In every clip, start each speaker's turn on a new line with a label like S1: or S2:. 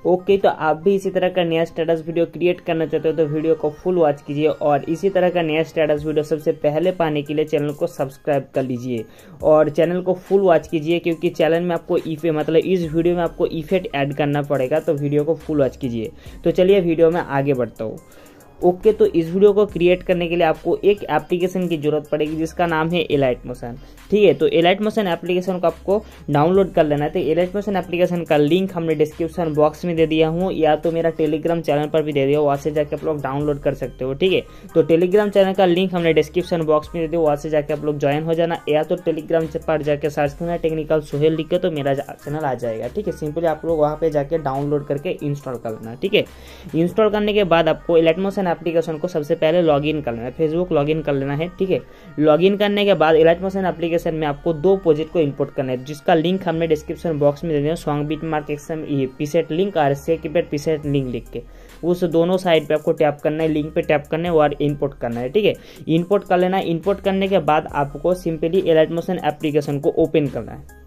S1: Okay, तो आप भी इसी तरह का नया स्टेटस वीडियो क्रिएट करना चाहते हो तो वीडियो को फुल वॉच कीजिए और इसी तरह का नया स्टेटस वीडियो सबसे पहले पाने के लिए चैनल को सब्सक्राइब कर लीजिए और चैनल को फुल वॉच कीजिए, क्योंकि चैनल में आपको मतलब इस वीडियो में आपको इफेक्ट ऐड करना पड़ेगा, तो वीडियो को फुल वॉच कीजिए। तो चलिए वीडियो में आगे बढ़ता हूँ। ओके, तो इस वीडियो को क्रिएट करने के लिए आपको एक एप्लीकेशन की जरूरत पड़ेगी जिसका नाम है एलाइट मोशन। ठीक है, तो एलाइट मोशन एप्लीकेशन को आपको डाउनलोड कर लेना है। तो एलाइट मोशन एप्लीकेशन का लिंक हमने डिस्क्रिप्शन बॉक्स में दे दिया हूँ, या तो मेरा टेलीग्राम चैनल पर भी दे दिया, वहाँ से जाकर आप लोग डाउनलोड कर सकते हो। ठीक है, तो टेलीग्राम चैनल का लिंक हमने डिस्क्रिप्शन बॉक्स में दे दिया, वहाँ से जाकर आप लोग ज्वाइन हो जाना, या तो टेलीग्राम पर जाकर सर्च करना टेक्निकल सोहेल लिख के, तो मेरा चैनल आ जाएगा। ठीक है, सिंपली आप लोग वहाँ पे जाके डाउनलोड करके इंस्टॉल कर लेना। ठीक है, इंस्टॉल करने के बाद आपको एलाइट मोशन एप्लीकेशन को सबसे पहले लॉगिन कर लेना है, फेसबुक लॉगिन कर लेना है। ठीक है, लॉगिन करने के बाद एलाइट मोशन एप्लीकेशन में आपको 2 प्रोजेक्ट को इंपोर्ट करना है, जिसका लिंक हमने डिस्क्रिप्शन बॉक्स में दे दिया, song beat mark XM preset link और सेकीपेड पीसेट लिंक लिख के उस दोनों साइड पे आपको टैप करना है, लिंक पे टैप करना है और इंपोर्ट करना है। ठीक है, इंपोर्ट कर लेना है। इंपोर्ट करने के बाद आपको सिंपली एलाइट मोशन एप्लीकेशन को ओपन करना है।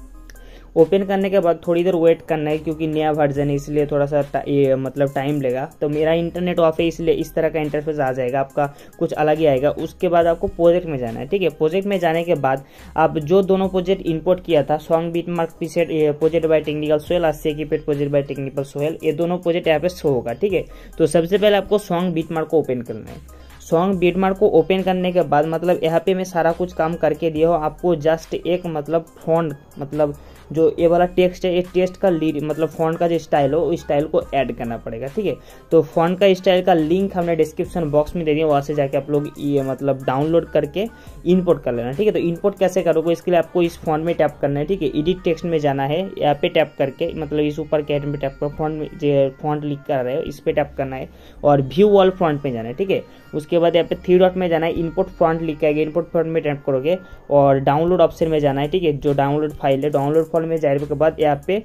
S1: ओपन करने के बाद थोड़ी देर वेट करना है, क्योंकि नया वर्जन है इसलिए थोड़ा सा मतलब टाइम लेगा। तो मेरा इंटरनेट ऑफ है इसलिए इस तरह का इंटरफेस आ जाएगा, आपका कुछ अलग ही आएगा। उसके बाद आपको प्रोजेक्ट में जाना है। ठीक है, प्रोजेक्ट में जाने के बाद आप जो दोनों प्रोजेक्ट इंपोर्ट किया था, song beat mark preset project by technical Sohail और सेकीपेड प्रोजेक्ट बाय टेक्निकल सोहेल, ये दोनों प्रोजेक्ट यहाँ पे शो होगा। ठीक है, तो सबसे पहले आपको सॉन्ग बीटमार्क को ओपन करना है। सॉन्ग बीटमार्क को ओपन करने के बाद मतलब यहाँ पे मैं सारा कुछ काम करके दिया हूँ, आपको जस्ट एक मतलब फॉन्ट मतलब जो ये वाला टेक्स्ट है, ये टेक्स्ट का मतलब फॉन्ट का जो स्टाइल हो उस स्टाइल को ऐड करना पड़ेगा। ठीक है, तो फॉन्ट का स्टाइल का लिंक हमने डिस्क्रिप्शन बॉक्स में दे दिया, वहाँ से जाके आप लोग ये मतलब डाउनलोड करके इंपोर्ट कर लेना। ठीक है, तो इंपोर्ट कैसे करोगे, इसके लिए आपको इस फॉन्ट में टैप करना है। ठीक है, एडिट टेक्स्ट में जाना है, यहाँ पे टैप करके मतलब इस ऊपर के आइटम पे टैप कर, फॉन्ट में जो फॉन्ट लिख कर रहे हो इस पे टैप करना है और व्यू ऑल फॉन्ट पे जाना है। ठीक है, उसके बाद यहाँ पे 3 डॉट में जाना है, इनपुट फॉन्ट लिख के आएगा, इनपुट फॉन्ट में टैप करोगे और डाउनलोड ऑप्शन में जाना है। ठीक है, जो डाउनलोड फाइल है डाउनलोड फाइल में जाने के बाद यहाँ पे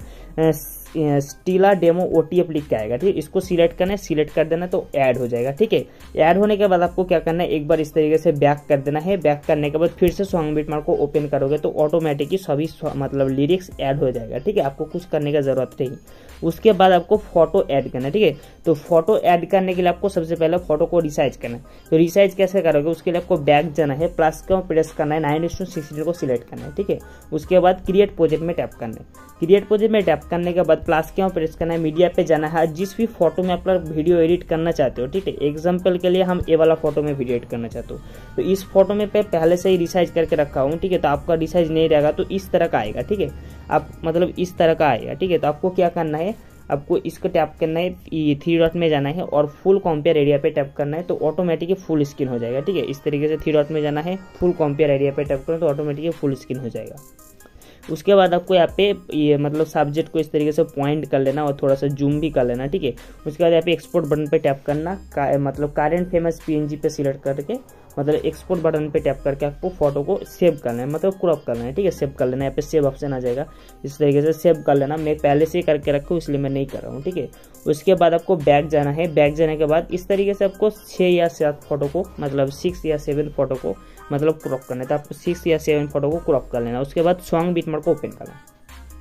S1: स्टीला डेमो ओटीएफ लिख के आएगा। ठीक है, इसको सिलेक्ट करना है, सिलेक्ट कर देना तो ऐड हो जाएगा। ठीक है, ऐड होने के बाद आपको क्या करना है, एक बार इस तरीके से बैक कर देना है। बैक करने के बाद फिर से सॉन्ग बीटमार्क को ओपन करोगे तो ऑटोमेटिकली सभी मतलब लिरिक्स ऐड हो जाएगा। ठीक है, आपको कुछ करने का जरूरत नहीं। उसके बाद आपको फोटो ऐड करना है। ठीक है, तो फोटो ऐड करने के लिए आपको सबसे पहले फोटो को रिसाइज करना है। तो रिसाइज कैसे करोगे, उसके लिए आपको बैक जाना है, प्लस को प्रेस करना है, 9:16 को सिलेक्ट करना है। ठीक है, उसके बाद क्रिएट प्रोजेक्ट में टैप करना है। क्रिएट प्रोजेक्ट में टैप करने के बाद प्लस के प्रेस करना है, मीडिया पे जाना है, जिस भी फोटो में आप वीडियो एडिट करना चाहते हो। ठीक है, एग्जांपल के लिए हम ये वाला फोटो में वीडियो एडिट करना चाहते हो, तो इस फोटो में पे पहले से ही रिसाइज करके रखा हूँ। ठीक है, तो आपका रिसाइज नहीं रहेगा तो इस तरह का आएगा। ठीक है, आप मतलब इस तरह का आएगा। ठीक है, तो आपको क्या करना है, आपको इसको टैप करना है, 3 डॉट में जाना है और फुल कंपेयर एरिया पे टैप करना है, तो ऑटोमेटिकली फुल स्क्रीन हो जाएगा। ठीक है, इस तरीके से 3 डॉट में जाना है, फुल कंपेयर एरिया पे टैप करना तो ऑटोमेटिकली फुल स्क्रीन हो जाएगा। उसके बाद आपको यहाँ पे ये मतलब सब्जेक्ट को इस तरीके से पॉइंट कर लेना और थोड़ा सा जूम भी कर लेना। ठीक है, उसके बाद यहाँ पे एक्सपोर्ट बटन पे टैप करना, मतलब करेंट फेमस पीएनजी पे सिलेक्ट करके मतलब एक्सपोर्ट बटन पे टैप करके आपको फोटो को सेव करना है, मतलब क्रॉप करना है। ठीक है, सेव कर लेना है, यहाँ पे सेव ऑप्शन आ जाएगा, इस तरीके से सेव कर लेना। मैं पहले से ही करके रखा हूँ इसलिए मैं नहीं कर रहा हूँ। ठीक है, उसके बाद आपको बैक जाना है। बैक जाने के बाद इस तरीके से आपको 6 या 7 फोटो को मतलब 6 या 7 फोटो को मतलब क्रॉप करना है, तो आपको 6 या 7 फोटो को क्रॉप कर लेना। उसके बाद सॉन्ग बीटमार्क को ओपन करना है।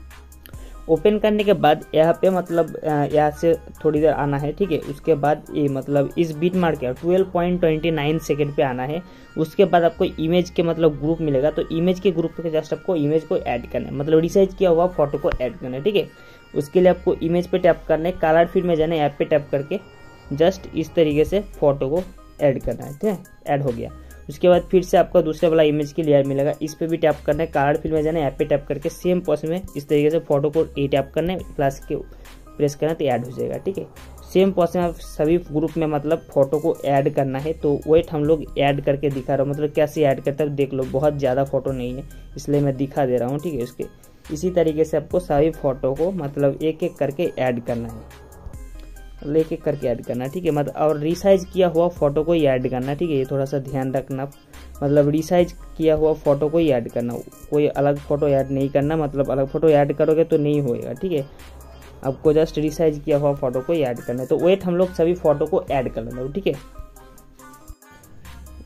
S1: ओपन करने के बाद यहाँ पे मतलब यहाँ से थोड़ी देर आना है। ठीक है, उसके बाद ये मतलब इस बीटमार्क के 12.29 सेकंड पे आना है। उसके बाद आपको इमेज के मतलब ग्रुप मिलेगा, तो इमेज के ग्रुप पे जस्ट आपको इमेज को ऐड करना है, मतलब रिसाइज किया हुआ फोटो को ऐड करना है। ठीक है, उसके लिए आपको इमेज पे टैप करना है, कलर फील्ड में जाना है, ऐप पे टैप करके जस्ट इस तरीके से फोटो को ऐड करना है। ठीक है, ऐड हो गया। उसके बाद फिर से आपको दूसरे वाला इमेज की लेयर मिलेगा, इस पे भी टैप करना है, कलर फील्ड में जाना है, ऐप पे टैप करके सेम प्रोसेस में इस तरीके से फोटो को टैप करना है, प्लस के प्रेस करना तो ऐड हो जाएगा। ठीक है, सेम प्रोसेस में सभी ग्रुप में मतलब फोटो को ऐड करना है। तो वेट हम लोग ऐड करके दिखा रहा हूँ, मतलब कैसे ऐड करते हैं देख लो, बहुत ज़्यादा फोटो नहीं है इसलिए मैं दिखा दे रहा हूँ। ठीक है, उसके इसी तरीके से आपको सभी फोटो को मतलब एक एक करके ऐड करना है, एक एक करके ऐड करना। ठीक है, मतलब और रिसाइज किया हुआ फोटो को ही ऐड करना। ठीक है, ये थोड़ा सा ध्यान रखना, मतलब रिसाइज किया हुआ फोटो को ही ऐड करना, कोई अलग फोटो ऐड नहीं करना, मतलब अलग फोटो ऐड करोगे तो नहीं होएगा। ठीक है, आपको जस्ट रिसाइज किया हुआ फोटो को ही ऐड करना है। तो वेट हम लोग सभी फोटो को ऐड कर लेंगे। ठीक है,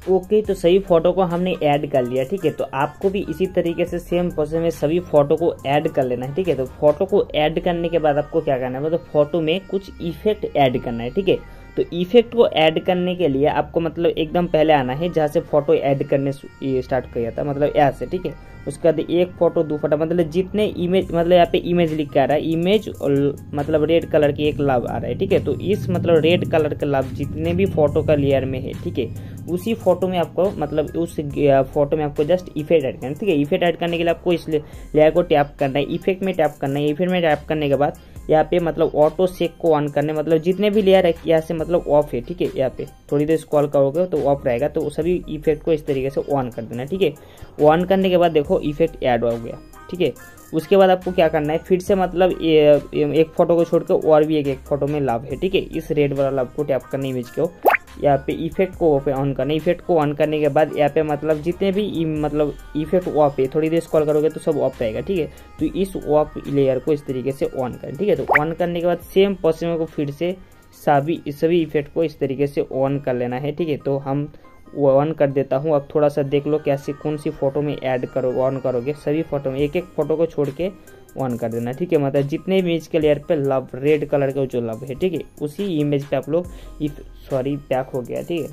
S1: ओके, तो सभी फोटो को हमने ऐड कर लिया। ठीक है, तो आपको भी इसी तरीके से सेम प्रोसेस में सभी फोटो को ऐड कर लेना है। ठीक है, तो फोटो को ऐड करने के बाद आपको क्या करना है, मतलब फोटो में कुछ इफेक्ट ऐड करना है। ठीक है, तो इफेक्ट को ऐड करने के लिए आपको मतलब एकदम पहले आना है जहाँ से फोटो ऐड करने स्टार्ट किया था, मतलब यहाँ से। ठीक है, उसके बाद एक फोटो, दो फोटो, मतलब जितने इमेज, मतलब यहाँ पे इमेज लिख के आ रहा है, इमेज और मतलब रेड कलर की एक लव आ रहा है। ठीक है, तो इस मतलब रेड कलर का लव जितने भी फोटो का लेयर में है, ठीक है, उसी फोटो में आपको मतलब उस फोटो में आपको जस्ट इफेक्ट ऐड करना है। ठीक है, इफेक्ट ऐड करने के लिए आपको इस लेयर को टैप करना है, इफेक्ट में टैप करना है। इफेक्ट में टैप करने के बाद यहाँ पे मतलब ऑटो शेक को ऑन करने, मतलब जितने भी लेयर है यहाँ से मतलब ऑफ है। ठीक है, यहाँ पे थोड़ी देर स्क्रॉल करोगे तो ऑफ रहेगा, तो सभी इफेक्ट को इस तरीके से ऑन कर देना। ठीक है, ऑन करने के बाद देखो इफेक्ट ऐड हो गया। ठीक है, उसके बाद आपको क्या करना है, फिर से मतलब एक फोटो को छोड़कर और भी एक फोटो में लव है। ठीक है, इस रेड वाला लव को टैप करना इमेज को, यहाँ पे इफेक्ट को ऑन करना। इफेक्ट को ऑन करने के बाद यहाँ पे मतलब जितने भी मतलब इफेक्ट ऑफ है, थोड़ी देर स्क्रॉल करोगे तो सब ऑफ रहेगा। ठीक है, तो इस ऑफ लेयर को इस तरीके से ऑन करें। ठीक है, तो ऑन करने के बाद सेम प्रोसेस को फिर से सभी इफेक्ट को इस तरीके से ऑन कर लेना है। ठीक है, तो हम ऑन कर देता हूँ। अब थोड़ा सा देख लो कैसे कौन सी फोटो में ऐड करोगे, ऑन करोगे सभी फोटो में, एक एक फोटो को छोड़ के ऑन कर देना। ठीक है, मतलब जितने इमेज के लेयर पे लव रेड कलर का जो लव है, ठीक है, उसी इमेज पे आप लोग बैक हो गया। ठीक है,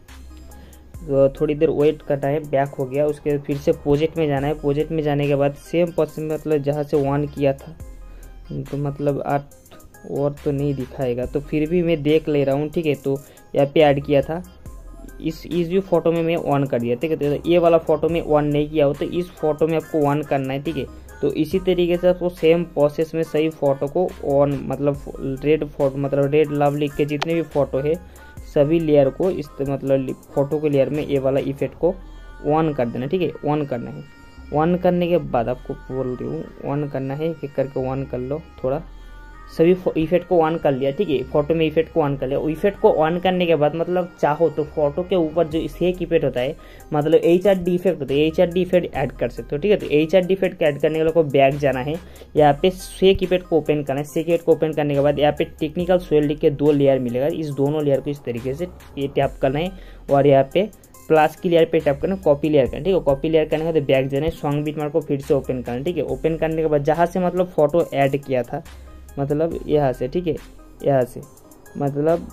S1: तो थोड़ी देर वेट करना है, बैक हो गया। उसके फिर से प्रोजेक्ट में जाना है। प्रोजेक्ट में जाने के बाद सेम प्रोसेस मतलब जहाँ से ऑन किया था, तो मतलब 8 और तो नहीं दिखाएगा, तो फिर भी मैं देख ले रहा हूँ। ठीक है, तो यहाँ पे ऐड किया था, इस भी फोटो में मैं ऑन कर दिया। ठीक है, तो ये वाला फोटो में ऑन नहीं किया हो तो इस फोटो में आपको ऑन करना है। ठीक है, तो इसी तरीके से आपको सेम प्रोसेस में सही फोटो को ऑन, मतलब रेड फोटो, मतलब रेड लव लिख के जितने भी फोटो है सभी लेयर को इस मतलब फोटो के लेयर में ये वाला इफेक्ट को ऑन कर देना। ठीक है, ऑन करना है। ऑन करने के बाद आपको बोल रही हूँ ऑन करना है, एक करके ऑन कर लो। थोड़ा सभी इफेक्ट को ऑन कर लिया। ठीक है, फोटो में इफेक्ट को ऑन कर लिया। इफेक्ट को ऑन करने के बाद मतलब चाहो तो फोटो के ऊपर जो शेक इफेक्ट होता है, मतलब HRD इफेक्ट होता है, HRD इफेक्ट ऐड कर सकते हो। ठीक है, तो HRD इफेक्ट ऐड करने के लिए को बैक जाना है, यहाँ पे शेक इफेक्ट को ओपन करना है। शेक इफेक्ट को ओपन करने के बाद यहाँ पे टेक्निकल सोयल लिख के 2 लेयर मिलेगा, इस दोनों लेयर को इस तरीके से ये टैप करना है और यहाँ पे प्लस की लेयर पे टैप करना, कॉपी लेयर करना। ठीक है, कॉपी लेयर करने के बाद बैक जाना है, सॉन्ग बीटमार्क को फिर से ओपन करना। ठीक है, ओपन करने के बाद जहाँ से मतलब फोटो ऐड किया था, मतलब यहाँ से, ठीक है, यहाँ से मतलब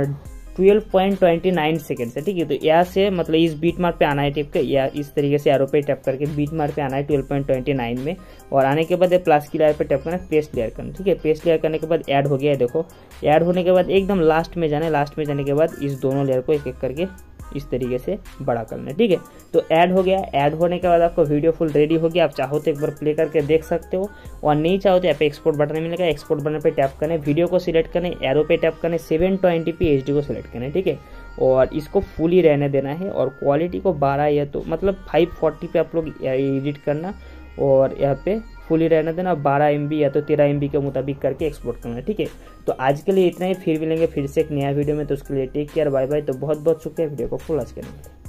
S1: 12.29 सेकेंड से। ठीक है, तो यहाँ से मतलब इस बीट मार्क पे आना है टिप के, या इस तरीके से एरो पे टैप करके बीट मार्क पे आना है 12.29 में, और आने के बाद प्लस की लेयर पे टैप करना, पेस्ट लेयर करना। ठीक है, पेस्ट लेयर करने के बाद ऐड हो गया है। देखो ऐड होने के बाद एकदम लास्ट में जाना है, लास्ट में जाने के बाद इस दोनों लेयर को एक एक करके इस तरीके से बड़ा करना है। ठीक है, तो ऐड हो गया। ऐड होने के बाद आपको वीडियो फुल रेडी हो गया। आप चाहो तो एक बार प्ले करके देख सकते हो, और नहीं चाहो तो यहाँ पे एक्सपोर्ट बटन मिलेगा, एक्सपोर्ट बटन पे टैप करें, वीडियो को सिलेक्ट करें, एरो पे टैप करें, 720p HD को सिलेक्ट करें। ठीक है, और इसको फुली रहने देना है, और क्वालिटी को 12 या तो मतलब 540 पे आप लोग एडिट करना, और यहाँ पे फुली रहने देना, 12 MB या तो 13 MB के मुताबिक करके एक्सपोर्ट करना। ठीक है, तो आज के लिए इतना ही, फिर मिलेंगे फिर से एक नया वीडियो में, तो उसके लिए टेक केयर, बाय बाय। तो बहुत बहुत शुक्रिया वीडियो को फुल वॉच करने के लिए।